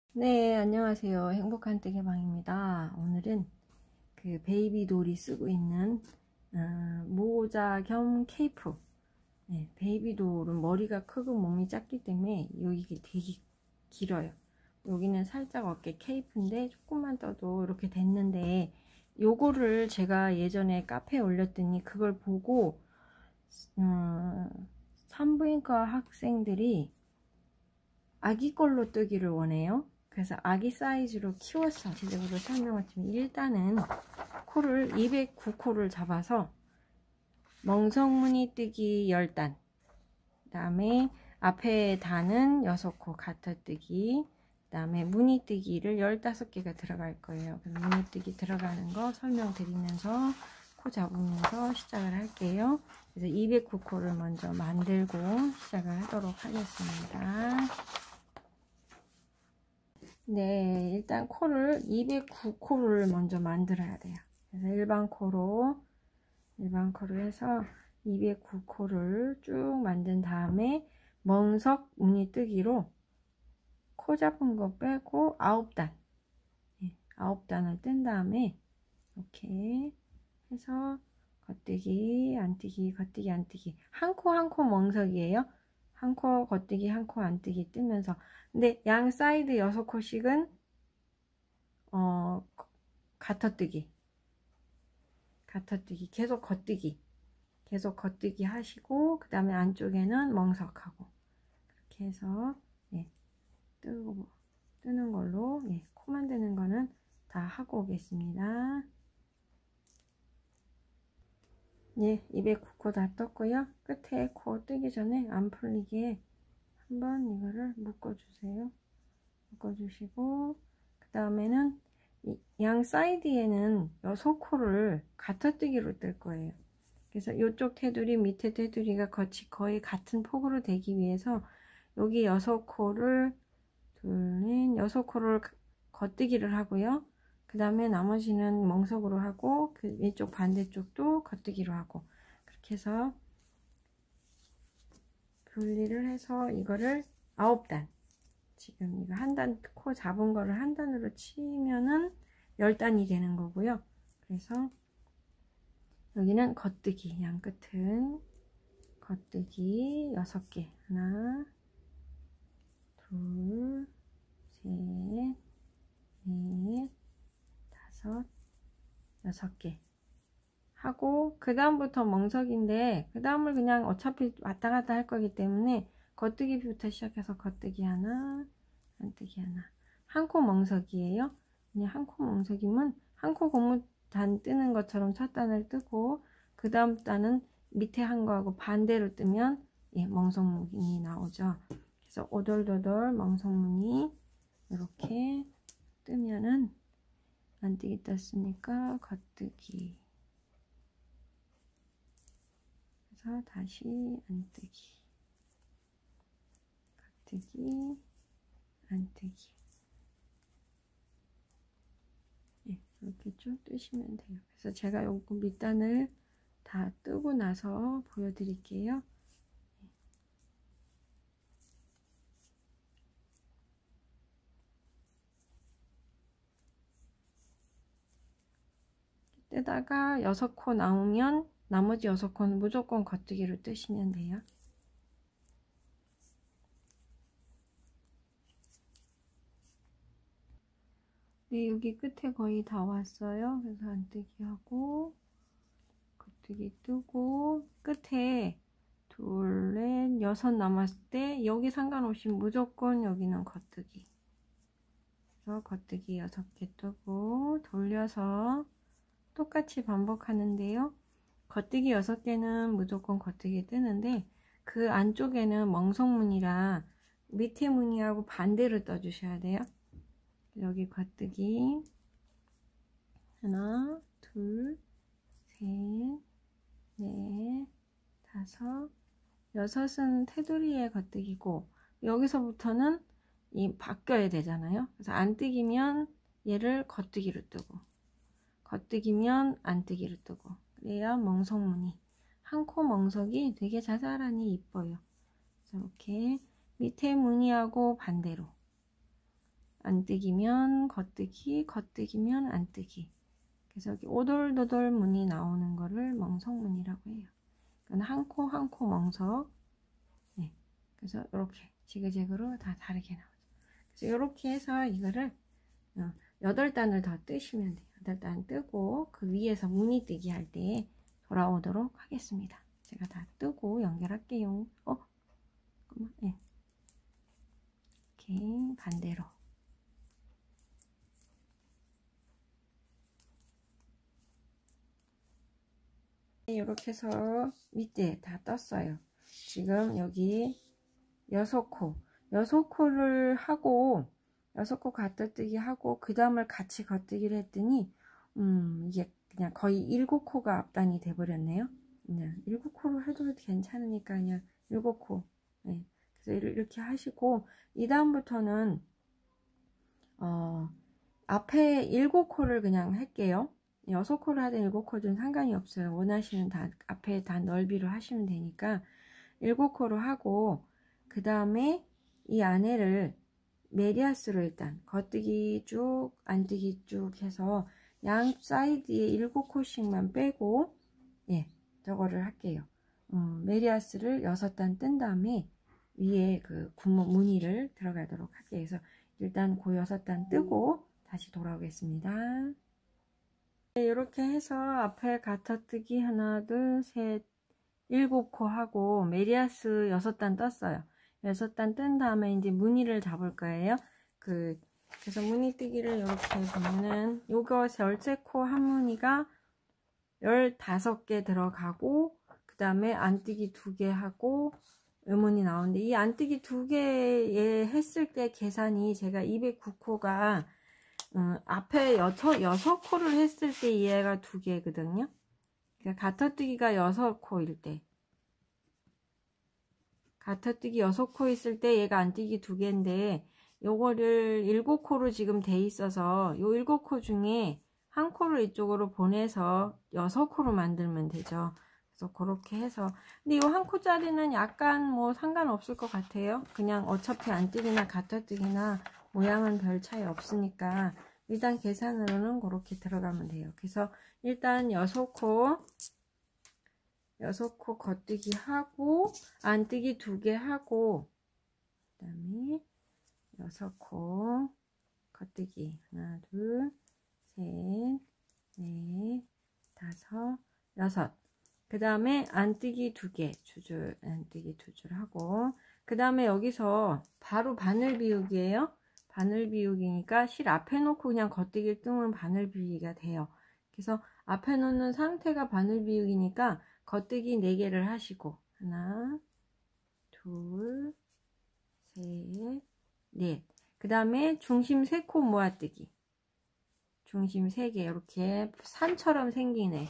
네, 안녕하세요. 행복한 뜨개방입니다. 오늘은 그 베이비돌이 쓰고 있는 모자 겸 케이프. 네, 베이비돌은 머리가 크고 몸이 작기 때문에 여기 되게 길어요. 여기는 살짝 어깨 케이프인데 조금만 떠도 이렇게 됐는데, 요거를 제가 예전에 카페에 올렸더니 그걸 보고 산부인과 학생들이 아기 걸로 뜨기를 원해요. 그래서 아기 사이즈로 키워서 제대로 설명을 드리면, 일단은 코를 209코를 잡아서 멍석무늬 뜨기 10단, 그 다음에 앞에 단은 6코 가터뜨기, 그 다음에 무늬뜨기를 15개가 들어갈 거예요. 그래서 무늬뜨기 들어가는 거 설명드리면서 코 잡으면서 시작을 할게요. 그래서 209코를 먼저 만들고 시작을 하도록 하겠습니다. 네, 일단 코를 209코를 먼저 만들어야 돼요. 그래서 일반 코로 해서 209코를 쭉 만든 다음에 멍석 무늬뜨기로 코 잡은 거 빼고 9단, 9단을 뜬 다음에 이렇게 해서 겉뜨기, 안뜨기, 겉뜨기, 안뜨기, 한 코 한 코 멍석이에요. 한 코 겉뜨기, 한 코 안뜨기 뜨면서, 근데 양 사이드 6코씩은 가터뜨기 계속 겉뜨기 하시고, 그 다음에 안쪽에는 멍석하고 그렇게 해서 뜨는 걸로 코 만드는 거는 다 하고 오겠습니다. 209코 다 떴고요. 끝에 코 뜨기 전에 안 풀리게 한번 이거를 묶어주세요. 묶어주시고, 그 다음에는 양 사이드에는 6코를 가터뜨기로 뜰 거예요. 그래서 이쪽 테두리, 밑에 테두리가 거의 같은 폭으로 되기 위해서 여기 6코를 6코를 겉뜨기를 하고요. 그 다음에 나머지는 멍석으로 하고, 그 이쪽 반대쪽도 겉뜨기로 하고, 그렇게 해서 분리를 해서 이거를 9단, 지금 이거 한 단, 코 잡은 거를 한 단으로 치면은 10단이 되는 거고요. 그래서 여기는 겉뜨기, 양 끝은 겉뜨기 6개, 하나, 둘, 셋, 넷, 다섯, 6개 하고, 그 다음부터 멍석인데, 그 다음을 그냥 어차피 왔다 갔다 할 거기 때문에 겉뜨기부터 시작해서 겉뜨기 하나, 안뜨기 하나, 한 코 멍석이에요. 그냥 한 코 멍석이면 한 코 고무단 뜨는 것처럼 첫 단을 뜨고, 그 다음 단은 밑에 한 거하고 반대로 뜨면 멍석무늬 나오죠. 그래서 오돌도돌 멍석무늬 이렇게 뜨면은, 안뜨기 떴으니까 겉뜨기, 그래서 다시 안뜨기, 겉뜨기, 안뜨기, 이렇게 쭉 뜨시면 돼요. 그래서 제가 요거 밑단을 다 뜨고 나서 보여드릴게요. 뜨다가 6코 나오면 나머지 6코는 무조건 겉뜨기로 뜨시면 돼요. 네, 여기 끝에 거의 다 왔어요. 그래서 안뜨기 하고 겉뜨기 뜨고, 끝에 둘, 넷, 6 남았을 때 여기 상관없이 무조건 여기는 겉뜨기. 그래서 겉뜨기 6개 뜨고 돌려서 똑같이 반복하는데요. 겉뜨기 6개는 무조건 겉뜨기 뜨는데, 그 안쪽에는 멍석무늬라 밑에 무늬하고 반대로 떠주셔야 돼요. 여기 겉뜨기 하나, 둘, 셋, 넷, 다섯, 6은 테두리에 겉뜨기고, 여기서부터는 바뀌어야 되잖아요. 그래서 안뜨기면 얘를 겉뜨기로 뜨고, 겉뜨기면 안뜨기로 뜨고, 그래야 멍석무늬, 한 코 멍석이 되게 자잘하니 이뻐요. 그래서 이렇게 밑에 무늬하고 반대로 안뜨기면 겉뜨기, 겉뜨기면 안뜨기. 그래서 여기 오돌도돌 무늬 나오는 거를 멍석무늬라고 해요. 이건 한 코 한 코 멍석. 네. 그래서 이렇게 지그재그로 다 다르게 나오죠. 그래서 이렇게 해서 이거를 8단을 더 뜨시면 돼요. 8단 뜨고 그 위에서 무늬 뜨기 할 때 돌아오도록 하겠습니다. 제가 다 뜨고 연결할게요. 잠깐만. 네. 이렇게 반대로. 이렇게 해서 밑에 다 떴어요. 지금 여기 6코 6코를 하고 6코 겉뜨기 하고 그 다음을 같이 겉뜨기를 했더니 이게 그냥 거의 7코가 앞단이 돼 버렸네요. 7코로 해도 괜찮으니까 그냥 7코. 네. 그래서 이렇게 하시고 이 다음부터는 앞에 7코를 그냥 할게요. 6코를 하든 7코든 상관이 없어요. 원하시는 다 앞에 다 넓이로 하시면 되니까 7코로 하고 그 다음에 이 안에를 메리아스로 일단 겉뜨기 쭉 안뜨기 쭉 해서 양 사이드에 7코씩만 빼고 저거를 할게요. 메리아스를 6단 뜬 다음에 위에 그 구멍 무늬를 들어가도록 할게요. 그래서 일단 그 6단 뜨고 다시 돌아오겠습니다. 이렇게 해서 앞에 겉뜨기 하나 둘 셋 7코 하고 메리아스 6단 떴어요. 6단 뜬 다음에 이제 무늬를 잡을 거예요. 그래서 무늬 뜨기를 이렇게 보면은 요거 13코 한 무늬가 15개 들어가고 그 다음에 안뜨기 2개 하고 무늬 나오는데 이 안뜨기 2개에 했을 때 계산이 제가 209코가 앞에 6코를 했을 때 얘가 2개거든요. 그러니까 겉뜨기가 6코일 때 겉뜨기 6코 있을 때 얘가 안뜨기 2개인데 요거를 7코로 지금 돼 있어서 요 7코 중에 한 코를 이쪽으로 보내서 6코로 만들면 되죠. 그래서 그렇게 해서 근데 요 한 코짜리는 약간 뭐 상관없을 것 같아요. 그냥 어차피 안뜨기나 겉뜨기나 모양은 별 차이 없으니까 일단 계산으로는 그렇게 들어가면 돼요. 그래서 일단 6코 겉뜨기 하고 안뜨기 2개 하고 그 다음에 6코 겉뜨기 하나 둘 셋 넷 다섯 여섯 그 다음에 안뜨기 2개 안뜨기 2줄 하고 그 다음에 여기서 바로 바늘 비우기예요. 바늘 비우기니까 실 앞에 놓고 그냥 겉뜨기를 뜨면 바늘 비우기가 돼요. 그래서 앞에 놓는 상태가 바늘 비우기니까 겉뜨기 4개를 하시고 하나 둘 셋 넷 그 다음에 중심 3코 모아뜨기 중심 3개 이렇게 산처럼 생기네.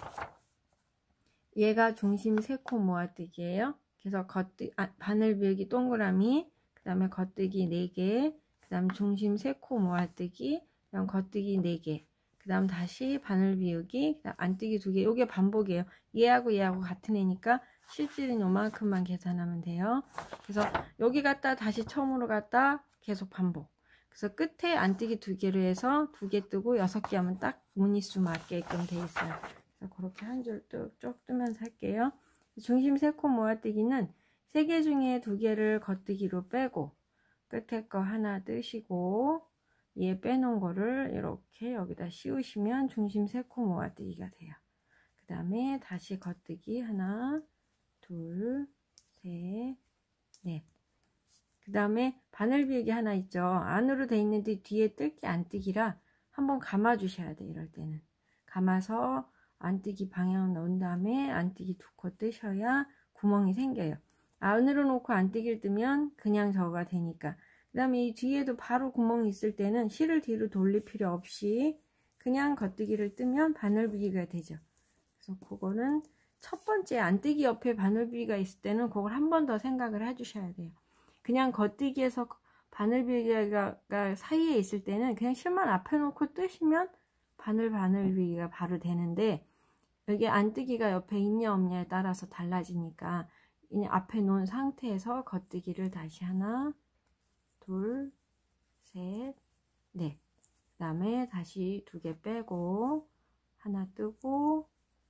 얘가 중심 3코 모아뜨기예요. 그래서 바늘 비우기 동그라미 그 다음에 겉뜨기 4개 그 다음 중심 3코 모아뜨기 그 다음 겉뜨기 4개 그 다음 다시 바늘 비우기 그 다음 안뜨기 2개 요게 반복이에요. 얘하고 같은 애니까 실질은 요만큼만 계산하면 돼요. 그래서 여기 갔다 다시 처음으로 갔다 계속 반복. 그래서 끝에 안뜨기 2개로 해서 2개 뜨고 6개 하면 딱 무늬수 맞게끔 돼 있어요. 그래서 그렇게 한 줄 쭉 뜨면서 할게요. 중심 3코 모아뜨기는 3개 중에 2개를 겉뜨기로 빼고 끝에 거 하나 뜨시고 얘 빼놓은 거를 이렇게 여기다 씌우시면 중심 3코 모아뜨기가 돼요. 그 다음에 다시 겉뜨기 하나 둘 셋 넷 그 다음에 바늘 비우기 하나 있죠. 안으로 돼 있는데 뒤에 뜰게 안뜨기라 한번 감아 주셔야 돼요. 이럴 때는 감아서 안뜨기 방향 넣은 다음에 안뜨기 2코 뜨셔야 구멍이 생겨요. 안으로 놓고 안뜨기를 뜨면 그냥 저가 되니까. 그 다음에 이 뒤에도 바로 구멍이 있을 때는 실을 뒤로 돌릴 필요 없이 그냥 겉뜨기를 뜨면 바늘비기가 되죠. 그래서 그거는 첫 번째 안뜨기 옆에 바늘비기가 있을 때는 그걸 한 번 더 생각을 해 주셔야 돼요. 그냥 겉뜨기에서 바늘비기가 사이에 있을 때는 그냥 실만 앞에 놓고 뜨시면 바늘비기가 바로 되는데 여기 안뜨기가 옆에 있냐 없냐에 따라서 달라지니까 앞에 놓은 상태에서 겉뜨기를 다시 하나 둘 셋 네. 그 다음에 다시 2개 빼고 하나 뜨고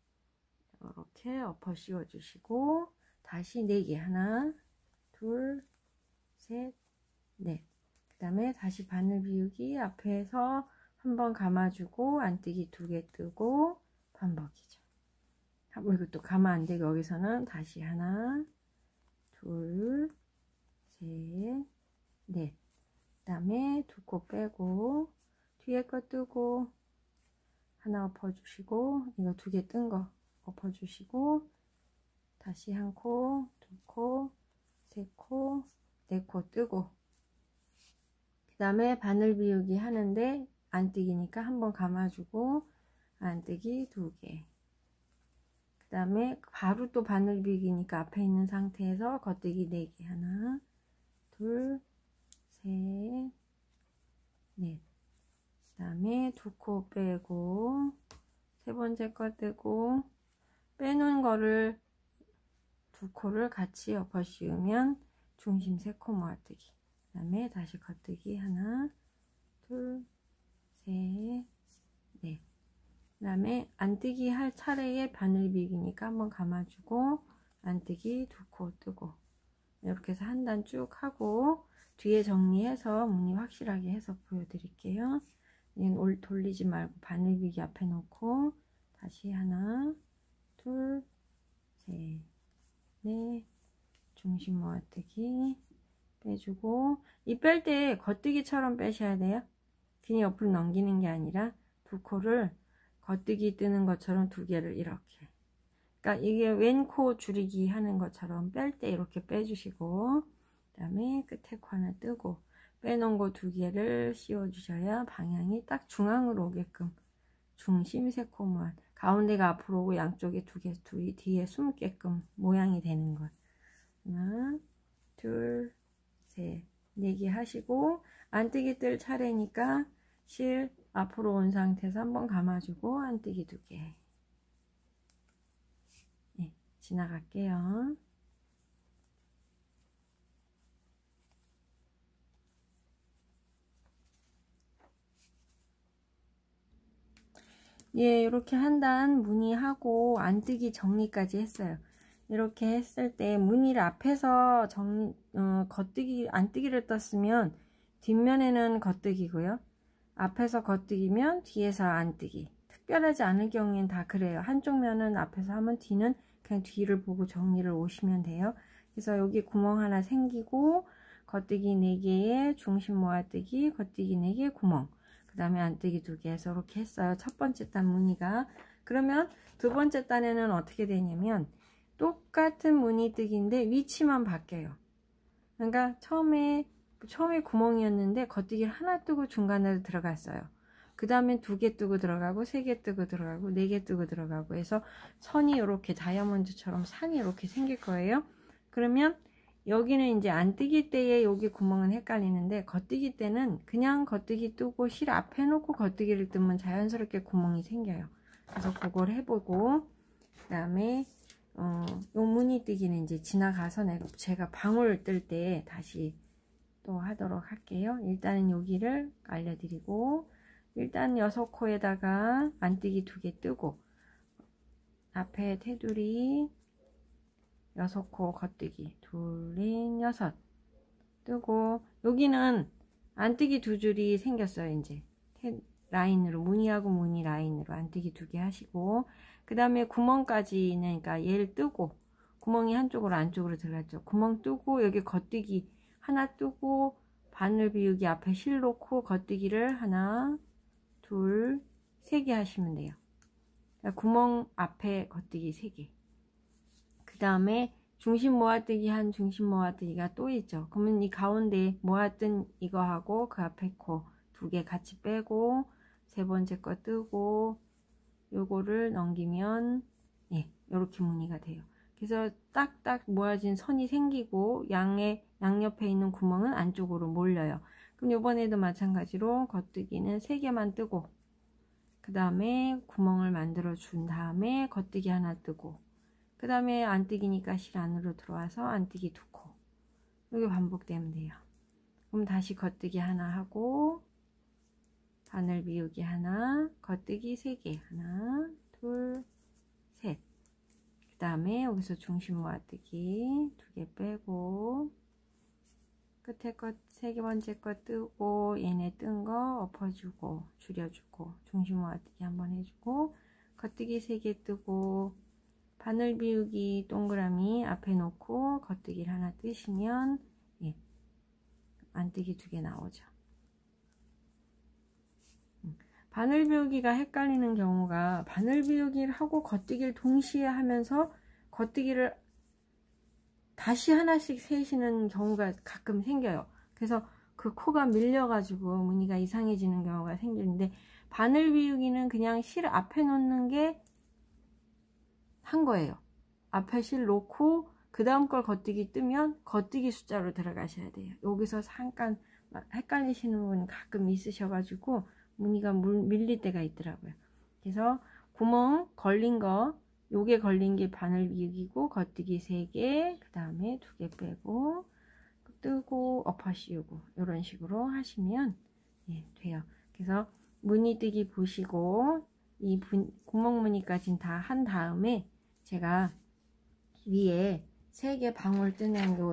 이렇게 엎어 씌워 주시고 다시 4개 하나 둘 셋 넷. 그 다음에 다시 바늘 비우기 앞에서 한번 감아주고 안뜨기 2개 뜨고 반복이죠. 이것도 가면 안 되고 여기서는 다시 하나 둘 셋 넷. 그 다음에 2코 빼고 뒤에 거 뜨고 하나 엎어주시고 이거 2개 뜬 거 엎어주시고 다시 1코 2코 3코 4코 뜨고 그 다음에 바늘 비우기 하는데 안뜨기니까 한번 감아주고 안뜨기 2개. 그 다음에 바로 또 바늘 비우기니까 앞에 있는 상태에서 겉뜨기 4개 하나 둘 셋 넷. 그 다음에 2코 빼고 3번째 거 뜨고 빼놓은 거를 2코를 같이 엎어 씌우면 중심 3코 모아뜨기. 그 다음에 다시 겉뜨기 하나 둘 셋 넷. 그 다음에 안뜨기 할 차례에 바늘 비기니까 한번 감아주고 안뜨기 2코 뜨고 이렇게 해서 한 단 쭉 하고 뒤에 정리해서 무늬 확실하게 해서 보여드릴게요. 이건 돌리지 말고 바늘 비기 앞에 놓고 다시 하나 둘 셋 넷. 중심 모아뜨기 빼주고 이 뺄 때 겉뜨기처럼 빼셔야 돼요. 그냥 옆으로 넘기는 게 아니라 2코를 겉뜨기 뜨는 것처럼 2개를 이렇게, 그러니까 이게 왼코 줄이기 하는 것처럼 뺄 때 이렇게 빼주시고 그 다음에 끝에 코 하나 뜨고 빼놓은 거 2개를 씌워 주셔야 방향이 딱 중앙으로 오게끔 중심 3코 모아 가운데가 앞으로 오고 양쪽에 2개 뒤에 숨게끔 모양이 되는 것. 하나 둘 셋 4개 하시고 안뜨기 뜰 차례니까 실 앞으로 온 상태에서 한번 감아주고 안뜨기 2개. 네, 지나갈게요. 예, 이렇게 한 단 무늬하고 안뜨기 정리까지 했어요. 이렇게 했을 때 무늬를 앞에서 안뜨기를 떴으면 뒷면에는 겉뜨기고요. 앞에서 겉뜨기면 뒤에서 안뜨기. 특별하지 않을 경우엔 다 그래요. 한쪽 면은 앞에서 하면 뒤는 그냥 뒤를 보고 정리를 오시면 돼요. 그래서 여기 구멍 하나 생기고 겉뜨기 4개에 중심 모아뜨기, 겉뜨기 4개 구멍. 그 다음에 안뜨기 2개 해서 이렇게 했어요. 첫 번째 단 무늬가. 그러면 두 번째 단에는 어떻게 되냐면 똑같은 무늬뜨기인데 위치만 바뀌어요. 그러니까 처음에 구멍이었는데 겉뜨기를 하나 뜨고 중간으로 들어갔어요. 그 다음에 2개 뜨고 들어가고 3개 뜨고 들어가고 4개 뜨고 들어가고 해서 선이 이렇게 다이아몬드처럼 산이 이렇게 생길 거예요. 그러면 여기는 이제 안뜨기 때에 여기 구멍은 헷갈리는데 겉뜨기 때는 그냥 겉뜨기 뜨고 실 앞에 놓고 겉뜨기를 뜨면 자연스럽게 구멍이 생겨요. 그래서 그걸 해보고 그 다음에 요 무늬뜨기는 이제 지나가서 제가 방울 뜰 때 다시 또 하도록 할게요. 일단은 여기를 알려드리고 일단 6코에다가 안뜨기 2개 뜨고 앞에 테두리 6코 겉뜨기 둘인 6 뜨고 여기는 안뜨기 2줄이 생겼어요. 이제 라인으로 무늬하고 무늬 라인으로 안뜨기 2개 하시고 그 다음에 구멍까지는 그러니까 얘를 뜨고 구멍이 한쪽으로 안쪽으로 들어갔죠. 구멍 뜨고 여기 겉뜨기 하나 뜨고 바늘 비우기 앞에 실 놓고 겉뜨기를 하나 둘 3개 하시면 돼요. 그러니까 구멍 앞에 겉뜨기 3개. 그 다음에 중심 모아뜨기 한 중심 모아뜨기가 또 있죠. 그러면 이 가운데 모았던 이거하고 그 앞에 코 2개 같이 빼고 3번째 거 뜨고 요거를 넘기면 예, 요렇게 무늬가 돼요. 그래서 딱딱 모아진 선이 생기고 양옆에 있는 구멍은 안쪽으로 몰려요. 그럼 요번에도 마찬가지로 겉뜨기는 3개만 뜨고 그 다음에 구멍을 만들어 준 다음에 겉뜨기 하나 뜨고 그 다음에 안뜨기니까 실 안으로 들어와서 안뜨기 2코 이게 반복되면 돼요. 그럼 다시 겉뜨기 하나 하고 바늘 비우기 하나, 겉뜨기 3개, 하나, 둘, 셋. 그 다음에 여기서 중심 모아뜨기 2개 빼고, 끝에 것 3번째 거 뜨고, 얘네 뜬 거 엎어주고, 줄여주고, 중심 모아뜨기 한번 해주고, 겉뜨기 3개 뜨고, 바늘 비우기 동그라미 앞에 놓고 겉뜨기를 하나 뜨시면, 예, 안뜨기 2개 나오죠. 바늘 비우기가 헷갈리는 경우가, 바늘 비우기를 하고 겉뜨기를 동시에 하면서 겉뜨기를 다시 하나씩 세시는 경우가 가끔 생겨요. 그래서 그 코가 밀려가지고 무늬가 이상해지는 경우가 생기는데, 바늘 비우기는 그냥 실 앞에 놓는 게 한 거예요. 앞에 실 놓고 그 다음 걸 겉뜨기 뜨면 겉뜨기 숫자로 들어가셔야 돼요. 여기서 잠깐 헷갈리시는 분 가끔 있으셔가지고 무늬가 밀릴 때가 있더라고요. 그래서 구멍 걸린 거, 요게 걸린 게 바늘 비우기고, 겉뜨기 3개, 그 다음에 2개 빼고 뜨고 엎어 씌우고, 이런 식으로 하시면, 예, 돼요. 그래서 무늬뜨기 보시고 이 구멍 무늬까지는 다 한 다음에 제가 위에 3개 방울 뜨는 요거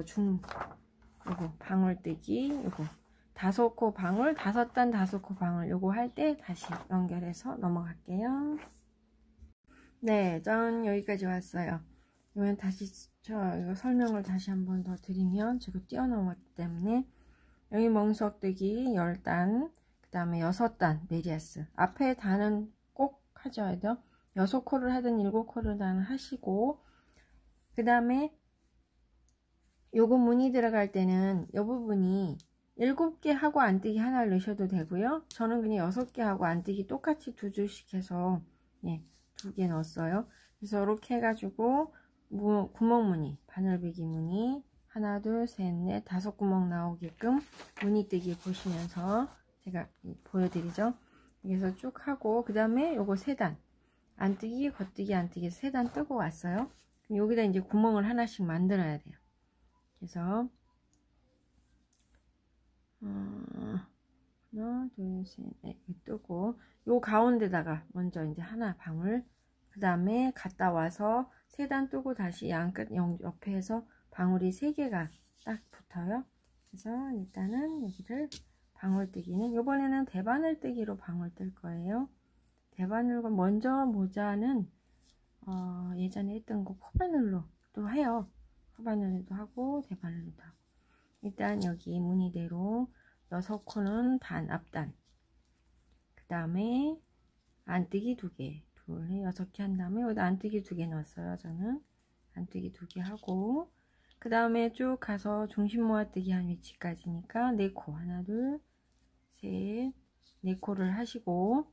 방울 뜨기, 요거 5코 방울, 5단 5코 방울, 요거 할 때 다시 연결해서 넘어갈게요. 네, 전 여기까지 왔어요. 이번 다시 이거 설명을 다시 한번 더 드리면, 제가 뛰어넘었기 때문에 여기 멍석뜨기 10단, 그 다음에 6단 메리아스, 앞에 단은 꼭 하셔야 돼요. 6코를 하든 7코를 단 하시고, 그 다음에 요거 무늬 들어갈 때는 이 부분이 7개 하고 안뜨기 하나를 넣으셔도 되고요. 저는 그냥 6개 하고 안뜨기 똑같이 2줄씩 해서, 예, 2개 넣었어요. 그래서 이렇게 해가지고 구멍 무늬, 바늘비기 무늬 하나, 둘, 셋, 넷, 5구멍 나오게끔 무늬뜨기 보시면서 제가 보여드리죠. 그래서 쭉 하고, 그 다음에 요거 3단 안뜨기, 겉뜨기, 안뜨기 3단 뜨고 왔어요. 그럼 여기다 이제 구멍을 하나씩 만들어야 돼요. 그래서 하나, 둘, 셋, 넷 뜨고, 요 가운데다가 먼저 이제 하나 방울, 그 다음에 갔다 와서 3단 뜨고 다시 양끝 옆에 해서 방울이 3개가 딱 붙어요. 그래서 일단은 여기를 방울뜨기는, 요번에는 대바늘뜨기로 방울 뜰 거예요. 대바늘과 먼저 모자는 예전에 했던 거 코바늘로 또 해요. 코바늘로도 하고 대바늘로도 하고. 일단 여기 무늬대로 6코는 단 앞단, 그 다음에 안뜨기 2개, 둘, 6개 한 다음에 여기다 안뜨기 2개 넣었어요. 저는 안뜨기 2개 하고, 그 다음에 쭉 가서 중심 모아뜨기 한 위치까지니까 4코, 하나, 둘, 셋, 4코를 하시고,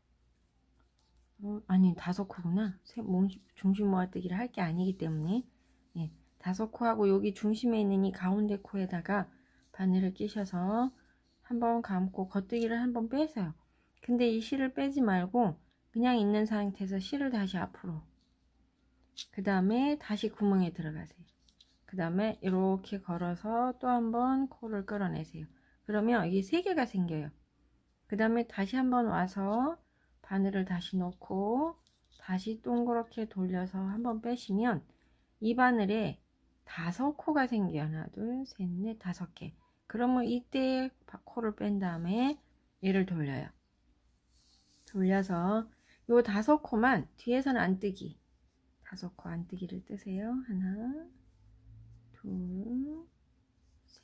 아니 5코구나. 중심 모아뜨기를 할 게 아니기 때문에, 예, 5코 하고, 여기 중심에 있는 이 가운데 코에다가 바늘을 끼셔서 한번 감고 겉뜨기를 한번 빼세요. 근데 이 실을 빼지 말고 그냥 있는 상태에서 실을 다시 앞으로, 그 다음에 다시 구멍에 들어가세요. 그 다음에 이렇게 걸어서 또 한번 코를 끌어내세요. 그러면 이게 3개가 생겨요. 그 다음에 다시 한번 와서 바늘을 다시 놓고 다시 동그랗게 돌려서 한번 빼시면 이 바늘에 5코가 생겨요. 하나, 둘, 셋, 넷, 5개. 그러면 이때 코를 뺀 다음에 얘를 돌려요. 돌려서 요 5코만 뒤에서는 안뜨기, 5코 안뜨기를 뜨세요. 하나, 둘, 셋,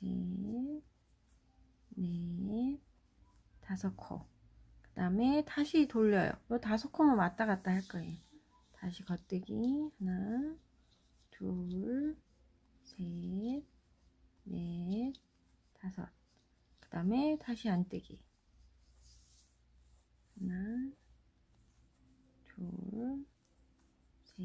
넷, 5코. 그 다음에 다시 돌려요. 요 5코만 왔다 갔다 할 거예요. 다시 겉뜨기 하나, 둘, 셋, 넷, 5. 그 다음에 다시 안뜨기 하나, 둘, 셋,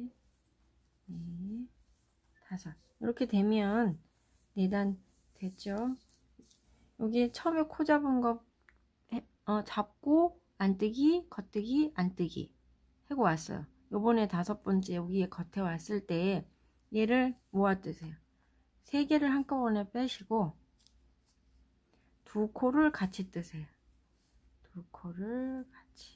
넷, 5. 이렇게 되면 4단 됐죠? 여기 처음에 코 잡은 거 잡고 안뜨기, 겉뜨기, 안뜨기 하고 왔어요. 요번에 5번째 여기에 겉에 왔을 때 얘를 모아 뜨세요. 3개를 한꺼번에 빼시고 2코를 같이 뜨세요. 코를 같이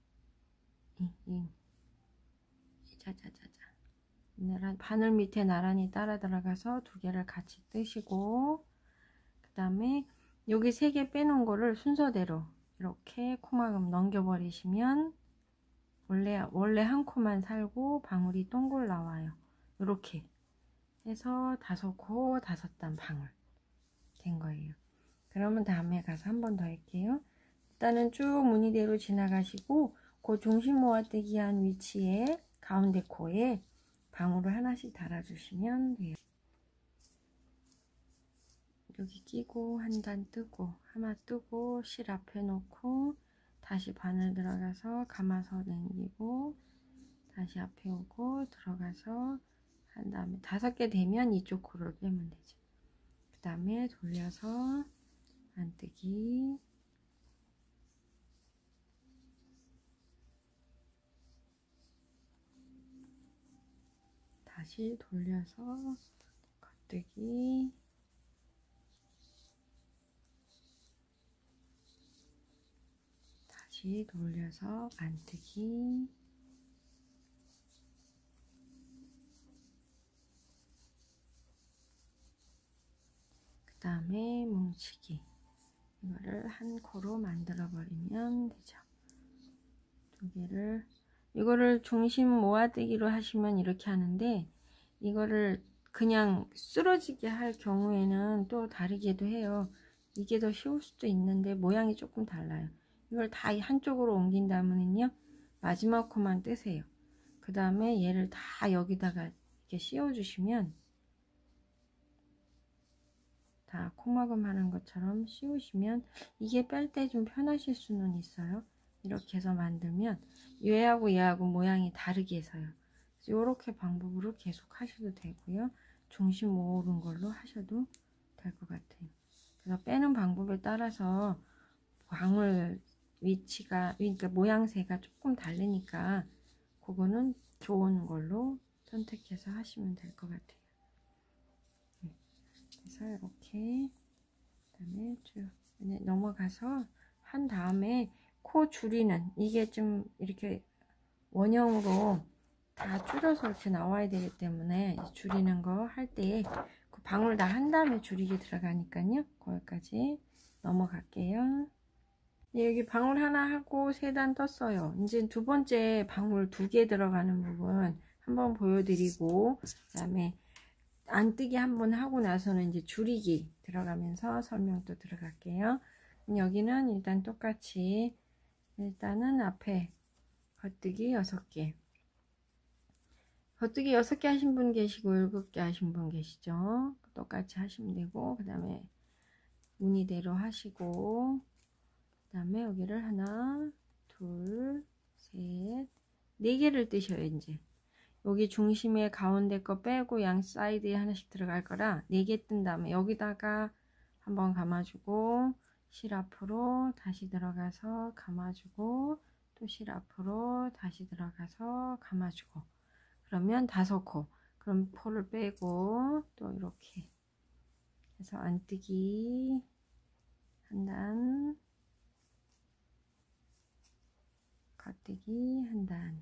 자자자자 바늘 밑에 나란히 따라 들어가서 두 개를 같이 뜨시고, 그 다음에 여기 3개 빼놓은 거를 순서대로 이렇게 코막음 넘겨 버리시면 원래 한 코만 살고 방울이 동글 나와요. 이렇게 해서 5코 5단 방울 된 거예요. 그러면 다음에 가서 한 번 더 할게요. 일단은 쭉 무늬대로 지나가시고 그 중심 모아뜨기 한 위치에 가운데 코에 방울을 하나씩 달아주시면 돼요. 여기 끼고 한 단 뜨고 하나 뜨고 실 앞에 놓고 다시 바늘 들어가서 감아서 당기고 다시 앞에 오고 들어가서 한 다음에 5개 되면 이쪽 코를 빼면 되죠. 그 다음에 돌려서 안뜨기, 다시 돌려서 겉뜨기, 다시 돌려서 안뜨기, 그 다음에 뭉치기. 이거를 한 코로 만들어 버리면 되죠. 두 개를, 이거를 중심 모아뜨기로 하시면 이렇게 하는데, 이거를 그냥 쓰러지게 할 경우에는 또 다르게도 해요. 이게 더 쉬울 수도 있는데 모양이 조금 달라요. 이걸 다 한쪽으로 옮긴 다음에는요, 마지막 코만 뜨세요. 그 다음에 얘를 다 여기다가 이렇게 씌워 주시면, 다 코막음 하는 것처럼 씌우시면 이게 뺄 때 좀 편하실 수는 있어요. 이렇게 해서 만들면 얘하고 얘하고 모양이 다르게 해서요. 이렇게 방법으로 계속 하셔도 되고요. 중심 모으는 걸로 하셔도 될 것 같아요. 그래서 빼는 방법에 따라서 방울 위치가, 그러니까 모양새가 조금 다르니까 그거는 좋은 걸로 선택해서 하시면 될 것 같아요. 그래서 이렇게 그다음에 쭉 넘어가서 한 다음에 코 줄이는, 이게 좀 이렇게 원형으로 다 줄여서 이렇게 나와야 되기 때문에 줄이는 거 할 때 그 방울 다 한 다음에 줄이기 들어가니까요. 거기까지 넘어갈게요. 여기 방울 하나 하고 3단 떴어요. 이제 두 번째 방울 2개 들어가는 부분 한번 보여드리고, 그 다음에 안뜨기 한번 하고 나서는 이제 줄이기 들어가면서 설명도 들어갈게요. 여기는 일단 똑같이, 일단은 앞에 겉뜨기 6개, 겉뜨기 6개 하신 분 계시고 7개 하신 분 계시죠. 똑같이 하시면 되고, 그 다음에 무늬대로 하시고, 그 다음에 여기를 하나, 둘, 셋, 4개를 뜨셔요. 이제 여기 중심에 가운데 거 빼고 양 사이드에 하나씩 들어갈 거라 4개 뜬 다음에 여기다가 한번 감아주고, 실 앞으로 다시 들어가서 감아주고, 또 실 앞으로 다시 들어가서 감아주고, 그러면 5코. 그럼 코를 빼고 또 이렇게 해서 안뜨기 한 단, 겉뜨기 한 단,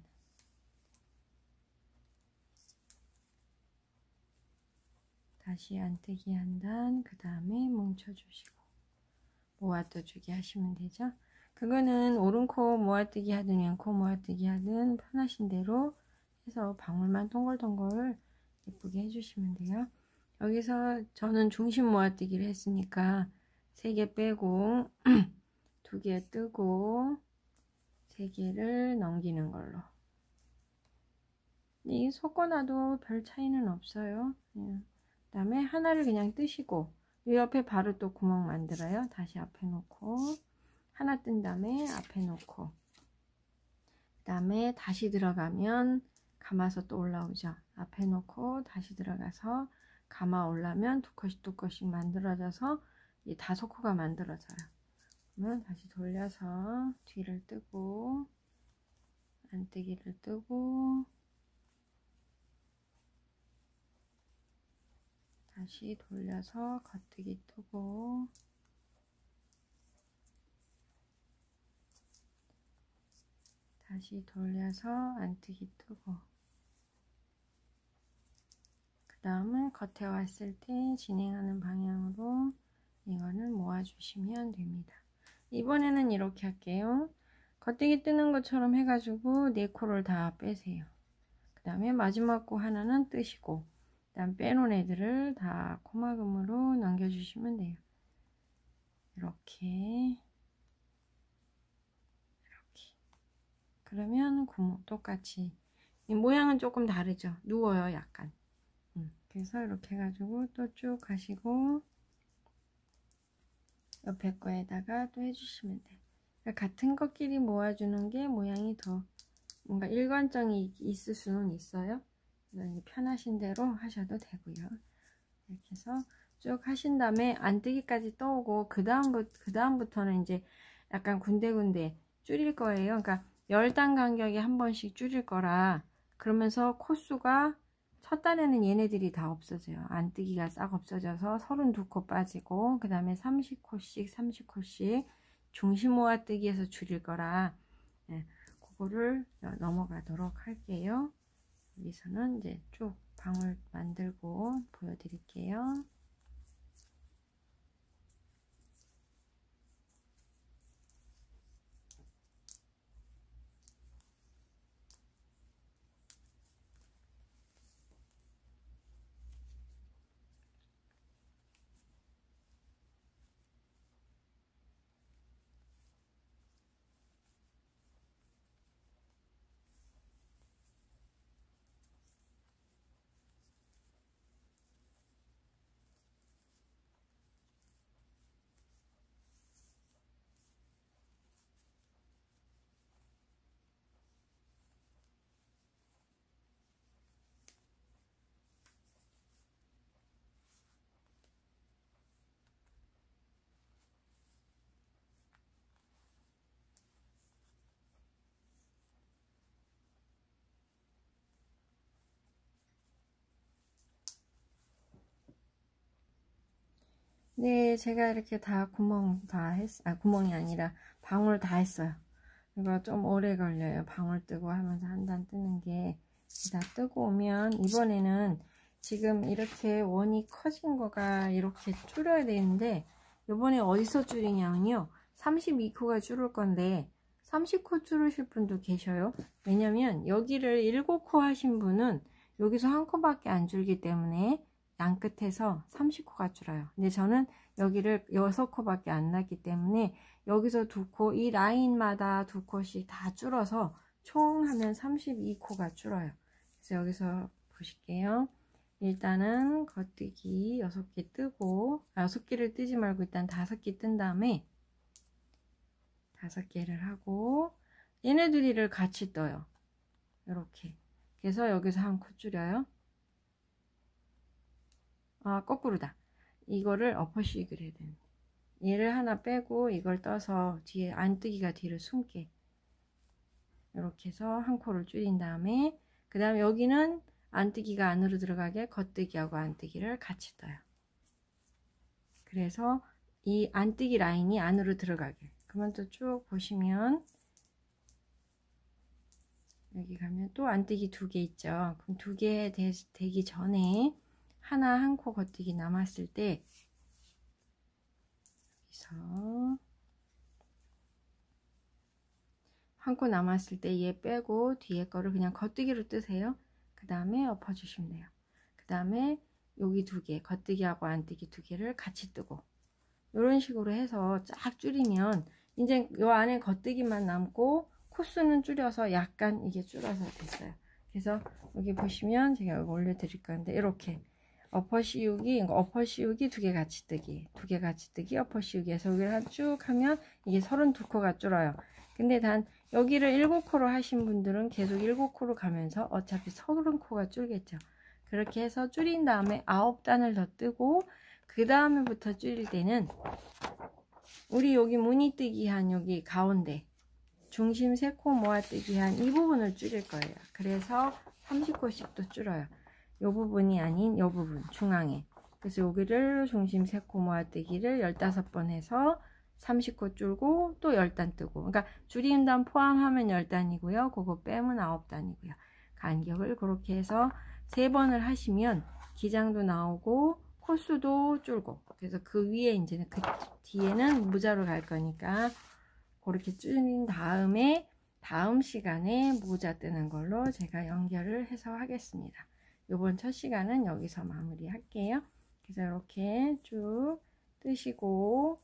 다시 안뜨기 한 단, 그 다음에 뭉쳐주시고 모아떠주기 하시면 되죠. 그거는 오른코 모아뜨기 하든 왼코 모아뜨기 하든 편하신 대로 해서 방울만 동글동글 예쁘게 해주시면 돼요. 여기서 저는 중심 모아뜨기를 했으니까 3개 빼고 2개 뜨고 3개를 넘기는 걸로. 이 섞어놔도 별 차이는 없어요. 그 다음에 하나를 그냥 뜨시고 이 옆에 바로 또 구멍 만들어요. 다시 앞에 놓고 하나 뜬 다음에 앞에 놓고, 그 다음에 다시 들어가면 감아서 또 올라오죠. 앞에 놓고 다시 들어가서 감아 올라면 2컷씩 만들어져서 이 5코가 만들어져요. 그러면 다시 돌려서 뒤를 뜨고 안뜨기를 뜨고 다시 돌려서 겉뜨기 뜨고 다시 돌려서 안뜨기 뜨고, 그 다음은 겉에 왔을 때 진행하는 방향으로 이거는 모아주시면 됩니다. 이번에는 이렇게 할게요. 겉뜨기 뜨는 것처럼 해가지고 4코를 다 빼세요. 그 다음에 마지막 코 하나는 뜨시고, 그 다음 빼놓은 애들을 다 코막음으로 넘겨주시면 돼요. 이렇게 그러면 구멍 똑같이, 이 모양은 조금 다르죠. 누워요 약간. 그래서 이렇게 해가지고 또 쭉 가시고 옆에 거에다가 또 해주시면 돼요. 그러니까 같은 것끼리 모아주는 게 모양이 더 뭔가 일관성이 있을 수는 있어요. 그래서 편하신 대로 하셔도 되고요. 이렇게 해서 쭉 하신 다음에 안뜨기까지 떠오고, 그 다음부터는 이제 약간 군데군데 줄일 거예요. 그러니까 10단 간격에 한 번씩 줄일 거라, 그러면서 코수가 첫 달에는 얘네들이 다 없어져요. 안뜨기가 싹 없어져서 32코 빠지고, 그 다음에 30코씩 중심 모아뜨기에서 줄일 거라, 그거를 넘어가도록 할게요. 여기서는 이제 쭉 방울 만들고 보여드릴게요. 네, 제가 이렇게 다 구멍이 아니라 방울 다 했어요. 이거 좀 오래 걸려요. 방울 뜨고 하면서 한 단 뜨는 게. 다 뜨고 오면, 이번에는 지금 이렇게 원이 커진 거가 이렇게 줄여야 되는데, 이번에 어디서 줄이냐면요, 32코가 줄을 건데 30코 줄으실 분도 계셔요. 왜냐면 여기를 7코 하신 분은 여기서 한 코밖에 안 줄기 때문에 양 끝에서 30코가 줄어요. 근데 저는 여기를 6코밖에 안 났기 때문에 여기서 2코, 이 라인마다 2코씩 다 줄어서 총 하면 32코가 줄어요. 그래서 여기서 보실게요. 일단은 겉뜨기 6개 뜨고, 6개를 뜨지 말고 일단 5개 뜬 다음에 5개를 하고, 얘네 둘이를 같이 떠요. 이렇게. 그래서 여기서 한 코 줄여요. 거꾸로다. 이거를 엎어씌기를 해야 됩니다. 얘를 하나 빼고 이걸 떠서 뒤에 안뜨기가 뒤를 숨게, 이렇게 해서 한 코를 줄인 다음에, 그 다음에 여기는 안뜨기가 안으로 들어가게 겉뜨기하고 안뜨기를 같이 떠요. 그래서 이 안뜨기 라인이 안으로 들어가게. 그러면 또 쭉 보시면 여기 가면 또 안뜨기 2개 있죠. 그럼 2개 되기 전에 한 코 겉뜨기 남았을 때, 여기서 한 코 남았을 때 얘 빼고 뒤에 거를 그냥 겉뜨기로 뜨세요. 그 다음에 엎어주시면 돼요. 그 다음에 여기 2개, 겉뜨기하고 안뜨기 2개를 같이 뜨고, 이런 식으로 해서 쫙 줄이면 이제 요 안에 겉뜨기만 남고 코수는 줄여서 약간 이게 줄어서 됐어요. 그래서 여기 보시면 제가 여기 올려드릴 건데, 이렇게 엎어 씌우기, 엎어 씌우기 2개 같이 뜨기, 2개 같이 뜨기, 엎어 씌우기 해서 여기를 쭉 하면 이게 32코가 줄어요. 근데 단 여기를 7코로 하신 분들은 계속 7코로 가면서 어차피 30코가 줄겠죠. 그렇게 해서 줄인 다음에 9단을 더 뜨고, 그 다음에부터 줄일 때는 우리 여기 무늬뜨기 한 여기 가운데 중심 3코 모아뜨기 한 이 부분을 줄일 거예요. 그래서 30코씩 또 줄어요. 이 부분이 아닌 이 부분 중앙에. 그래서 여기를 중심 3코 모아뜨기를 15번 해서 30코 줄고 또 10단 뜨고, 그러니까 줄임단 포함하면 10단이고요. 그거 빼면 9단이고요. 간격을 그렇게 해서 3번을 하시면 기장도 나오고 코수도 줄고, 그래서 그 위에 이제는 그 뒤에는 모자로 갈 거니까 그렇게 줄인 다음에 다음 시간에 모자 뜨는 걸로 제가 연결을 해서 하겠습니다. 이번 첫 시간은 여기서 마무리 할게요. 그래서 이렇게 쭉 뜨시고,